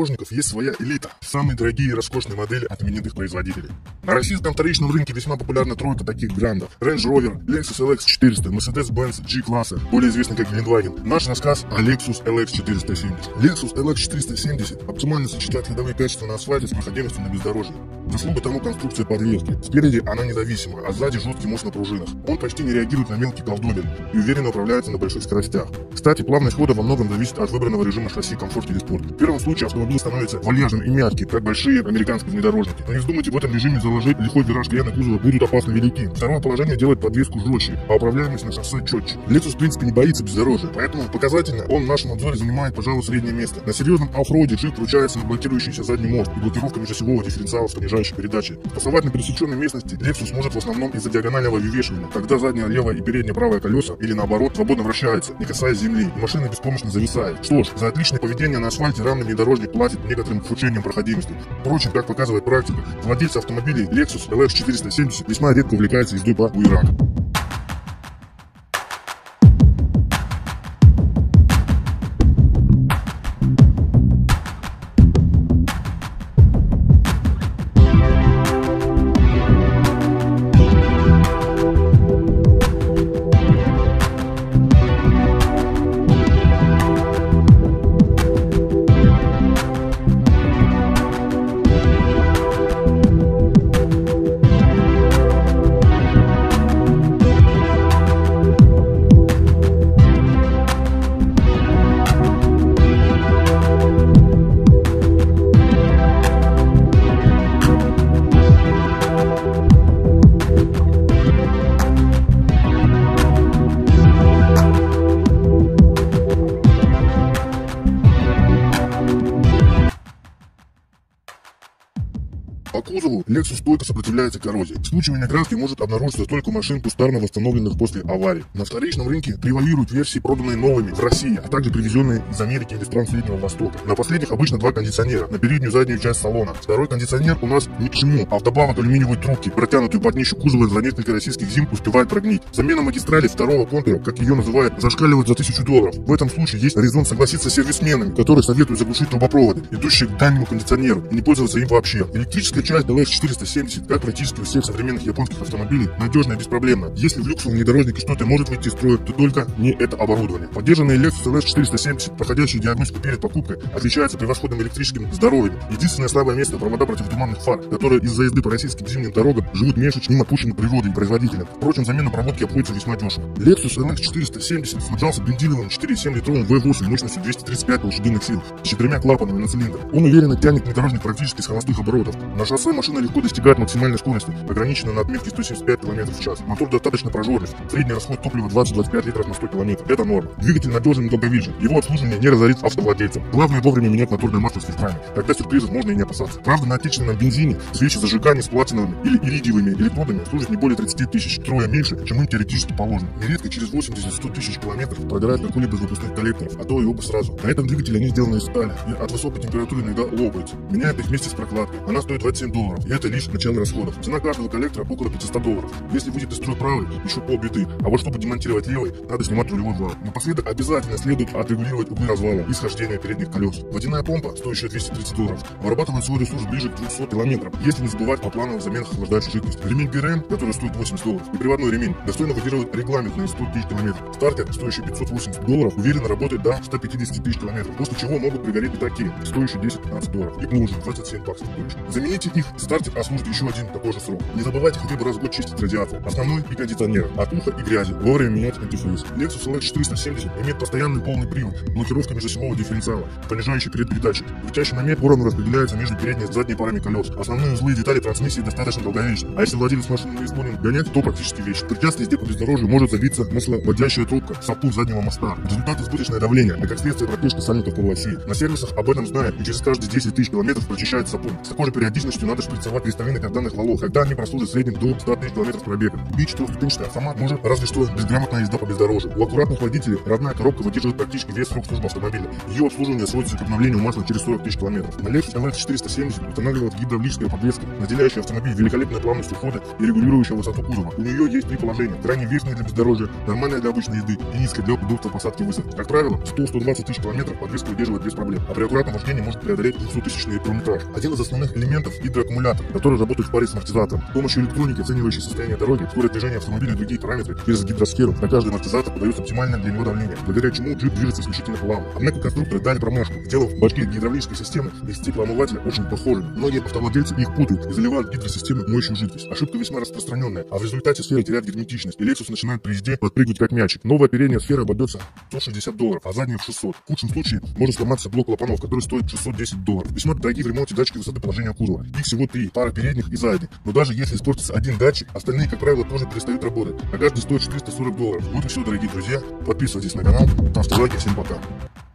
внедорожников есть своя элита. Самые дорогие и роскошные модели от именитых производителей. На российском вторичном рынке весьма популярна тройка таких брендов: Range Rover, Lexus LX 400, Mercedes-Benz G-класса, более известный как Volkswagen. Наш рассказ о Lexus LX 470. Lexus LX 470 оптимально сочетает ходовые качества на асфальте с проходимостью на бездорожье. Заслуга тому конструкция подвески. Спереди она независима, а сзади жесткий мост на пружинах. Он почти не реагирует на мелкий колдобин и уверенно управляется на больших скоростях. Кстати, плавность хода во многом зависит от выбранного режима шасси комфорт или спорт. В первом случае автомобиль становится вальяжным и мягкий, как большие американские внедорожники. Но не вздумайте в этом режиме заложить лихой вираж крена кузова, будут опасно велики. Второе положение делает подвеску жестче, а управляемость на шоссе четче. Lexus в принципе не боится бездорожья, поэтому показательно он в нашем обзоре занимает, пожалуй, среднее место. На серьезном оффроуде джип вручается на блокирующийся задний мост и блокировка межосевого дифференциала с понижающей передачей. Пасовать на пересеченной местности Lexus может в основном из-за диагонального вивешивания, когда задняя левая и передняя правая колеса или наоборот свободно вращаются, не касаясь земли, и машина беспомощно зависает. Что ж, за отличное поведение на асфальте равный внедорожник платит некоторым ухудшением проходимости. Впрочем, как показывает практика, владельцы автомобилей Lexus LX 470 весьма редко увлекаются ездой по буеракам. По кузову Lexus стойко сопротивляется коррозии. Вспучивание краски может обнаружиться только у машин, кустарно восстановленных после аварии. На вторичном рынке превалируют версии, проданные новыми в России, а также привезенные из Америки или стран Среднего Востока. На последних обычно два кондиционера на переднюю и заднюю часть салона. Второй кондиционер у нас ни к чему, а вдобавок алюминиевые трубки, протянутые под днищу кузова за несколько российских зим, успевают прогнить. Замена магистрали второго контура, как ее называют, зашкаливает за $1000. В этом случае есть резон согласиться с сервисменами, которые советуют заглушить трубопроводы, идущие к дальнему кондиционеру, и не пользоваться им вообще. Электрическая часть LX 470, как практически у всех современных японских автомобилей, надежная и беспроблемная. Если в люксовом внедорожнике что-то может выйти из строя, то только не это оборудование. Поддержанный Lexus LX 470, проходящий диагностику перед покупкой, отличается превосходным электрическим здоровьем. Единственное слабое место — провода противотуманных фар, которые из-за езды по российским зимним дорогам живут меньше, чем им отпущено природой и производителем. Впрочем, замена проводки обходится весьма дешево. Lexus LX 470 снабжался бензиновым 4,7 литровым V8 мощностью 235 лошадиных сил с 4 клапанами на цилиндр. Он уверенно тянет внедорожник практически с холостых оборотов. На шоссе машина легко достигает максимальной скорости, ограниченной на отметке 175 км в час. Мотор достаточно прожорливый. Средний расход топлива 20-25 литров на 100 км. Это норма. Двигатель надежен и долговечен. Его обслуживание не разорит автовладельцам. Главное вовремя менять моторное масло с фильтрами. Тогда сюрпризов можно и не опасаться. Правда, на отечественном бензине свечи зажигания с платиновыми или иридиевыми электродами служат не более 30 тысяч, трое меньше, чем им теоретически положено. Нередко через 80-100 тысяч километров прогорает какой-либо из выпускных коллекторов, а то и оба сразу. На этом двигателе они сделаны из стали и от высокой температуры иногда лопаются. Меняют их вместе с прокладкой. Она стоит $27, и это лишь начало расходов. Цена каждого коллектора около $500. Если выйдет из строя правый, еще полбеды. А вот чтобы демонтировать левый, надо снимать рулевой вал. Напоследок обязательно следует отрегулировать углы развала и схождения передних колес. Водяная помпа, стоящая $230, вырабатывает свой ресурс ближе к 200 км, если не забывать о плановых заменах охлаждающей жидкости. Ремень ГРМ, который стоит $80, и приводной ремень достойно выдерживает регламентные 100 тысяч километров. Стартер, стоящий $580, уверенно работает до 150 тысяч километров, после чего могут пригореть и такие, стоящие $10-15, и плужи, $27. Замените их, стартер ослужит еще один такой же срок. Не забывайте хотя бы раз в год чистить радиатор, основной и кондиционер, от уха и грязи, вовремя менять антифриз. Lexus LX 470 имеет постоянный полный привод, блокировка межосевого дифференциала, понижающий передачи. Крутящий момент поровну распределяется между передней и задней парами колес. Основные узлы и детали трансмиссии достаточно долговечны. А если владелец машины не склонен гонять, то практически вещь. Препятствие езде по бездорожью может забиться масловодящая трубка, сопут заднего моста. Результат — избыточное давление, а как следствие протечка сальников по полосе. На сервисах об этом знают и через каждые 10 тысяч километров прочищают сапун. С такой же периодичностью полностью надо шприцевать кристаллины карданных валов, когда они прослужат в среднем до 100 тысяч километров пробега. Бить четырехступенчатый автомат может разве что безграмотная езда по бездорожью. У аккуратных водителей родная коробка выдерживает практически весь срок службы автомобиля. Ее обслуживание сводится к обновлению масла через 40 тысяч километров. На Lexus LX 470 устанавливалась гидравлическая подвеска, наделяющая автомобиль великолепной плавностью хода и регулирующая высоту кузова. У нее есть три положения: крайне верхнее для бездорожья, нормальное для обычной езды и низкое для удобства посадки и высадки. Как правило, 100-120 тысяч километров подвеска выдерживает без проблем, а при аккуратном вождении может преодолеть 200-тысячный километраж. Один из основных элементов — гидроаккумулятор, который работает в паре с амортизатором. С помощью электроники, оценивающей состояние дороги, скорость движения автомобиля и другие параметры, через гидросферу на каждый амортизатор подается оптимальное для него давление, благодаря чему джип движется исключительно плавно. Однако конструкторы дали промашку, сделав бачки гидравлической системы и стеклоомывателя очень похожими. Многие автовладельцы их путают и заливают в гидросистему моющую жидкость. Ошибка весьма распространенная, а в результате сфера теряет герметичность, и Lexus начинает при езде подпрыгивать как мячик. Новое оперение сферы обойдется $160, а заднее в 600. В худшем случае может сломаться блок клапанов, который стоит $610. Весьма дорогие в ремонте датчики высоты положения кузова. Их всего 3, пара передних и задних. Но даже если испортится один датчик, остальные, как правило, тоже перестают работать. А каждый стоит $440. Вот и все, дорогие друзья. Подписывайтесь на канал. Автозаки. Всем пока.